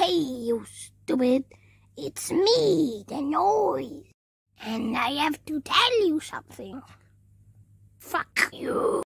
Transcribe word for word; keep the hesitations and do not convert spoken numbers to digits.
Hey, you stupid. It's me, the noise. And I have to tell you something. Fuck you.